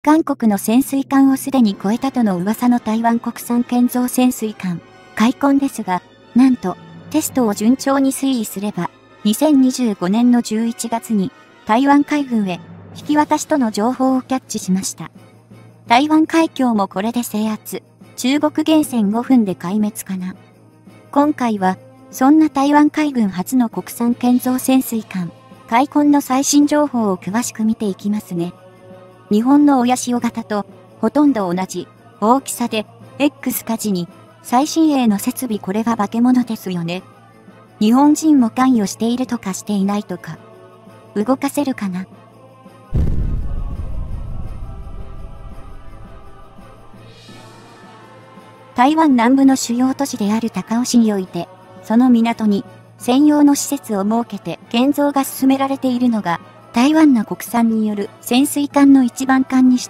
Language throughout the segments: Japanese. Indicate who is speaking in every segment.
Speaker 1: 韓国の潜水艦をすでに超えたとの噂の台湾国産建造潜水艦、海鯤ですが、なんと、テストを順調に推移すれば、2025年の11月に、台湾海軍へ、引き渡しとの情報をキャッチしました。台湾海峡もこれで制圧、中国原潜5分で壊滅かな。今回は、そんな台湾海軍初の国産建造潜水艦、海鯤の最新情報を詳しく見ていきますね。日本の親潮型とほとんど同じ大きさで X 火事に最新鋭の設備これは化け物ですよね。日本人も関与しているとかしていないとか。動かせるかな。台湾南部の主要都市である高雄市において、その港に専用の施設を設けて建造が進められているのが、台湾の国産による潜水艦の一番艦にして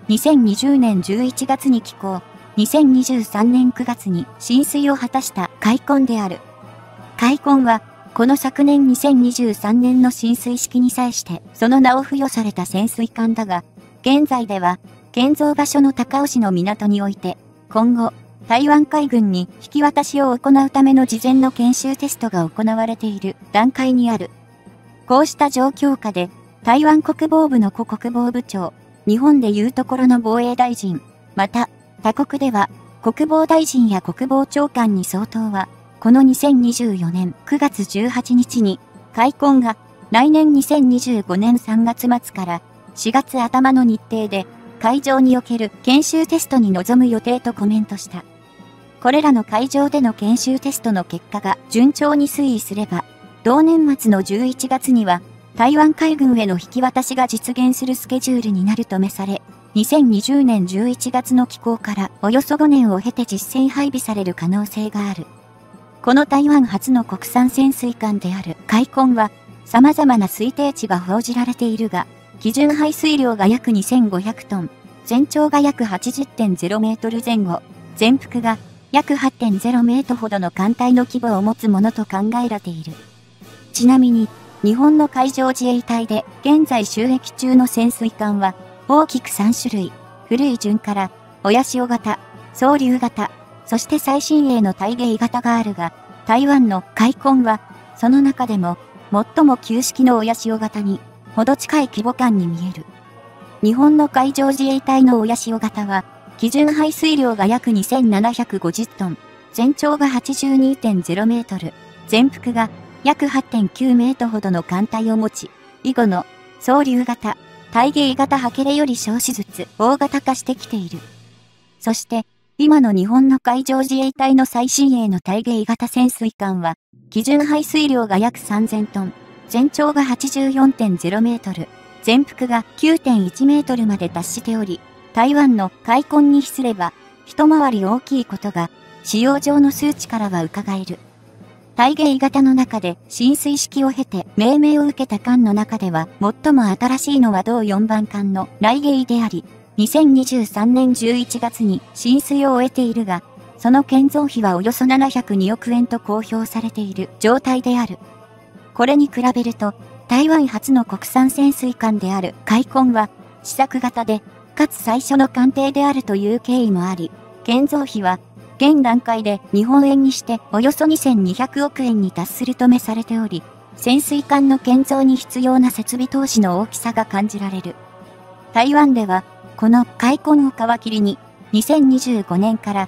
Speaker 1: 、2020年11月に起工、2023年9月に進水を果たした海鯤である。海鯤は、この昨年2023年の進水式に際して、その名を付与された潜水艦だが、現在では、建造場所の高雄市の港において、今後、台湾海軍に引き渡しを行うための事前の研修テストが行われている段階にある。こうした状況下で、台湾国防部の故国防部長、日本でいうところの防衛大臣、また、他国では、国防大臣や国防長官に相当は、この2024年9月18日に、海鯤が来年2025年3月末から4月頭の日程で、海上における研修テストに臨む予定とコメントした。これらの海上での研修テストの結果が順調に推移すれば、同年末の11月には、台湾海軍への引き渡しが実現するスケジュールになるとめされ、2020年11月の起工からおよそ5年を経て実戦配備される可能性がある。この台湾初の国産潜水艦である海鯤は、様々な推定値が報じられているが、基準排水量が約2500トン、全長が約 80.0 メートル前後、全幅が約 8.0 メートルほどの艦隊の規模を持つものと考えられている。ちなみに、日本の海上自衛隊で現在就役中の潜水艦は大きく3種類、古い順から親潮型、双竜型、そして最新鋭の大鯨型があるが、台湾の海鯤はその中でも最も旧式の親潮型にほど近い規模感に見える。日本の海上自衛隊の親潮型は基準排水量が約2750トン、全長が 82.0 メートル、全幅が約 8.9 メートルほどの艦隊を持ち、以後の双竜型、大鯨型ハケレより少しずつ大型化してきている。そして、今の日本の海上自衛隊の最新鋭の大鯨型潜水艦は、基準排水量が約3000トン、全長が 84.0 メートル、全幅が 9.1 メートルまで達しており、台湾の海鯤に比すれば、一回り大きいことが、使用上の数値からは伺える。大鯨型の中で進水式を経て命名を受けた艦の中では最も新しいのは同4番艦の来鯨であり、2023年11月に進水を終えているが、その建造費はおよそ702億円と公表されている状態である。これに比べると、台湾初の国産潜水艦である海鯤は、試作型で、かつ最初の艦艇であるという経緯もあり、建造費は、現段階で日本円にしておよそ2200億円に達するとめされており、潜水艦の建造に必要な設備投資の大きさが感じられる。台湾では、この海鯤を皮切りに、2025年から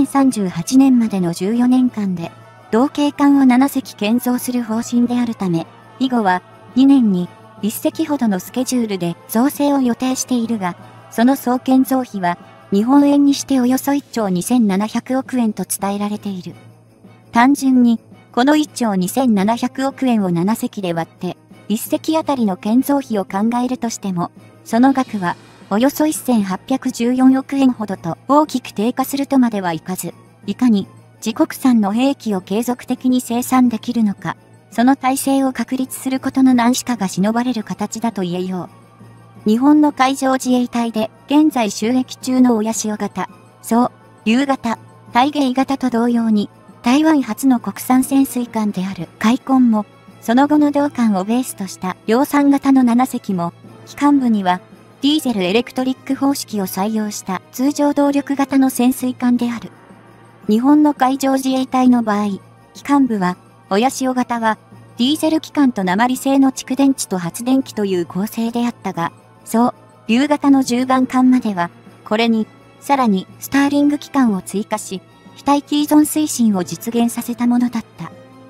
Speaker 1: 2038年までの14年間で、同型艦を7隻建造する方針であるため、以後は2年に1隻ほどのスケジュールで造成を予定しているが、その総建造費は、日本円にしておよそ1兆2700億円と伝えられている。単純に、この1兆2700億円を7隻で割って、1隻あたりの建造費を考えるとしても、その額は、およそ1814億円ほどと大きく低下するとまではいかず、いかに自国産の兵器を継続的に生産できるのか、その体制を確立することの難しさが忍ばれる形だと言えよう。日本の海上自衛隊で現在就役中の親潮型、双竜型、大鯨型と同様に、台湾初の国産潜水艦である海鯤も、その後の同艦をベースとした量産型の7隻も、機関部にはディーゼルエレクトリック方式を採用した通常動力型の潜水艦である。日本の海上自衛隊の場合、機関部は、親潮型は、ディーゼル機関と鉛製の蓄電池と発電機という構成であったが、竜型の10番艦までは、これに、さらにスターリング機関を追加し、非待機依存推進を実現させたものだった。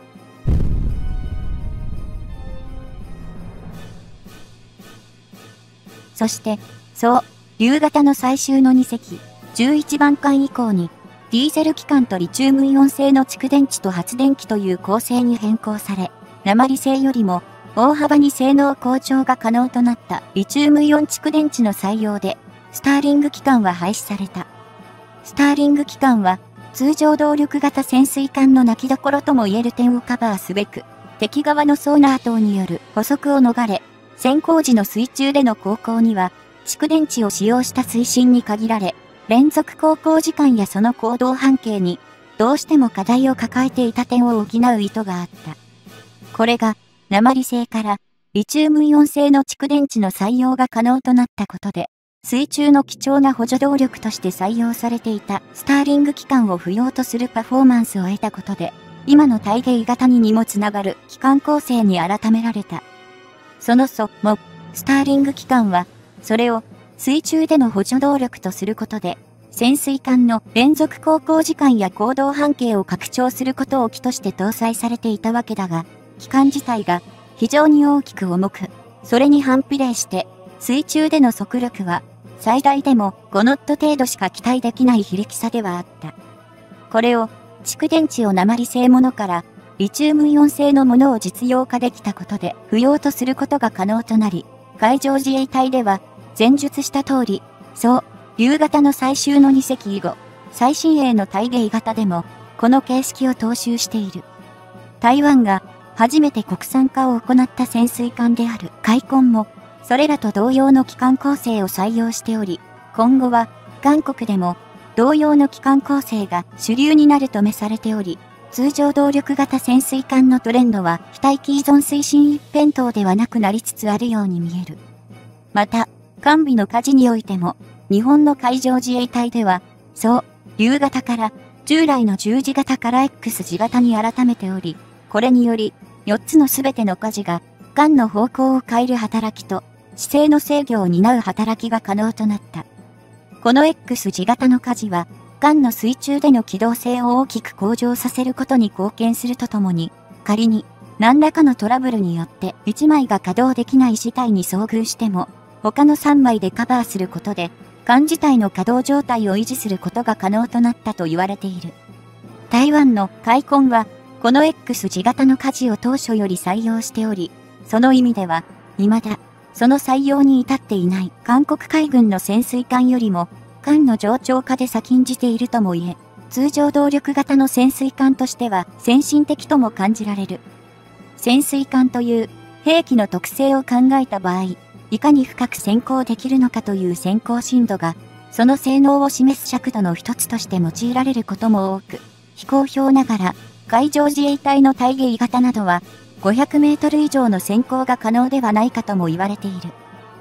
Speaker 1: そして、竜型の最終の2隻、11番艦以降に、ディーゼル機関とリチウムイオン製の蓄電池と発電機という構成に変更され、鉛製よりも大幅に性能向上が可能となったリチウムイオン蓄電池の採用で、スターリング機関は廃止された。スターリング機関は、通常動力型潜水艦の泣きどころとも言える点をカバーすべく、敵側のソーナー等による捕捉を逃れ、潜航時の水中での航行には、蓄電池を使用した推進に限られ、連続航行時間やその行動半径に、どうしても課題を抱えていた点を補う意図があった。これが、鉛製からリチウムイオン製の蓄電池の採用が可能となったことで、水中の貴重な補助動力として採用されていたスターリング機関を不要とするパフォーマンスを得たことで、今の対迎型にもつながる機関構成に改められた。そのスターリング機関は、それを水中での補助動力とすることで、潜水艦の連続航行時間や行動半径を拡張することを基として搭載されていたわけだが、機関自体が非常に大きく重く、それに反比例して水中での速力は最大でも5ノット程度しか期待できない非力差ではあった。これを蓄電池を鉛製ものからリチウムイオン製のものを実用化できたことで不要とすることが可能となり、海上自衛隊では前述した通り、竜型の最終の2隻以後、最新鋭の対迎型でもこの形式を踏襲している。台湾が初めて国産化を行った潜水艦である海鯤も、それらと同様の機関構成を採用しており、今後は韓国でも同様の機関構成が主流になると目されており、通常動力型潜水艦のトレンドは非待機依存推進一辺倒ではなくなりつつあるように見える。また、艦尾の舵においても、日本の海上自衛隊では、竜型から従来の十字型から X 字型に改めており、これにより、4つのすべての舵が、艦の方向を変える働きと、姿勢の制御を担う働きが可能となった。この X 字型の舵は、艦の水中での機動性を大きく向上させることに貢献するとともに、仮に何らかのトラブルによって1枚が稼働できない事態に遭遇しても、他の3枚でカバーすることで、艦自体の稼働状態を維持することが可能となったと言われている。台湾の海鯤は、この X 字型の舵を当初より採用しており、その意味では、未だ、その採用に至っていない韓国海軍の潜水艦よりも、艦の冗長化で先んじているとも言え、通常動力型の潜水艦としては先進的とも感じられる。潜水艦という兵器の特性を考えた場合、いかに深く潜航できるのかという潜航深度が、その性能を示す尺度の一つとして用いられることも多く、非公表ながら、海上自衛隊の対迎型などは、500メートル以上の潜航が可能ではないかとも言われている。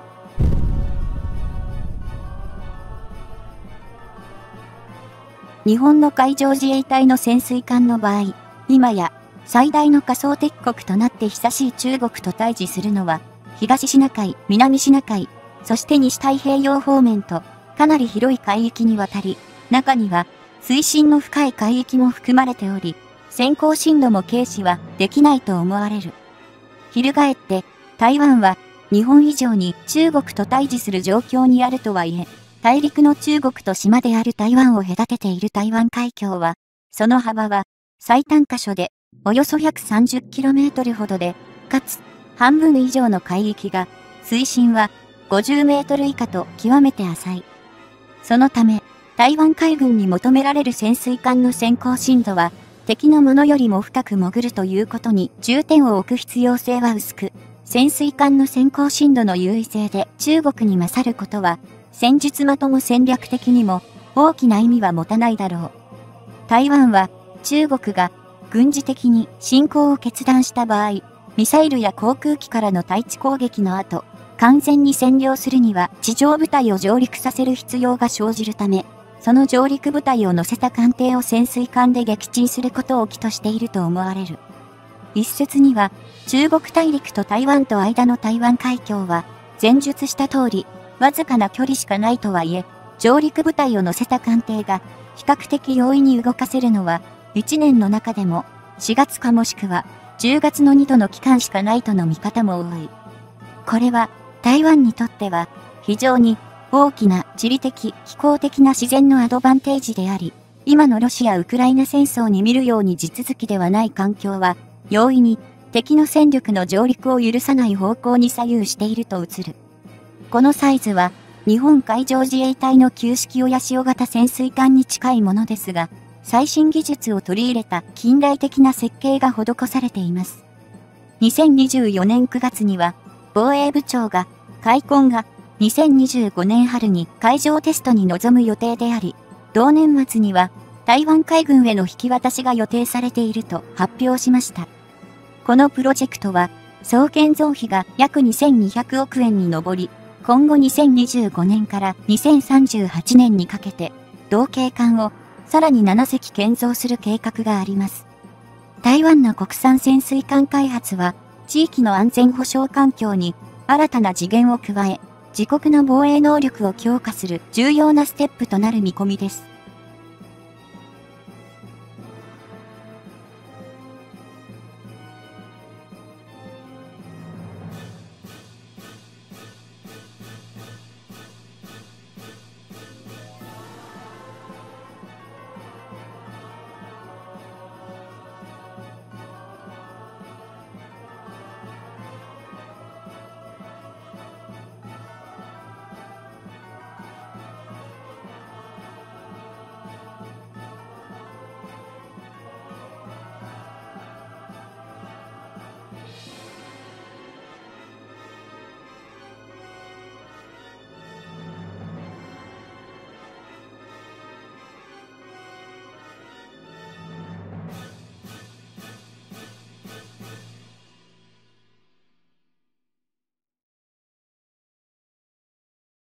Speaker 1: 日本の海上自衛隊の潜水艦の場合、今や最大の仮想敵国となって久しい中国と対峙するのは、東シナ海、南シナ海、そして西太平洋方面とかなり広い海域にわたり、中には水深の深い海域も含まれており、潜航深度も軽視はできないと思われる。翻って、台湾は日本以上に中国と対峙する状況にあるとはいえ、大陸の中国と島である台湾を隔てている台湾海峡は、その幅は最短箇所でおよそ 130km ほどで、かつ半分以上の海域が水深は50メートル以下と極めて浅い。そのため、台湾海軍に求められる潜水艦の潜航深度は、敵のものよりも深く潜るということに重点を置く必要性は薄く、潜水艦の潜航深度の優位性で中国に勝ることは、戦術まとも戦略的にも大きな意味は持たないだろう。台湾は中国が軍事的に侵攻を決断した場合、ミサイルや航空機からの対地攻撃の後、 完全に占領するには地上部隊を上陸させる必要が生じるため、その上陸部隊を乗せた艦艇を潜水艦で撃沈することを起としていると思われる。一説には、中国大陸と台湾と間の台湾海峡は、前述した通り、わずかな距離しかないとはいえ、上陸部隊を乗せた艦艇が、比較的容易に動かせるのは、1年の中でも、4月かもしくは、10月の2度の期間しかないとの見方も多い。これは、台湾にとっては、非常に大きな地理的、気候的な自然のアドバンテージであり、今のロシア・ウクライナ戦争に見るように地続きではない環境は、容易に敵の戦力の上陸を許さない方向に左右していると映る。このサイズは、日本海上自衛隊の旧式親潮型潜水艦に近いものですが、最新技術を取り入れた近代的な設計が施されています。2024年9月には、防衛部長が、海鯤が2025年春に海上テストに臨む予定であり、同年末には台湾海軍への引き渡しが予定されていると発表しました。このプロジェクトは、総建造費が約2200億円に上り、今後2025年から2038年にかけて、同型艦をさらに7隻建造する計画があります。台湾の国産潜水艦開発は、地域の安全保障環境に新たな次元を加え、自国の防衛能力を強化する重要なステップとなる見込みです。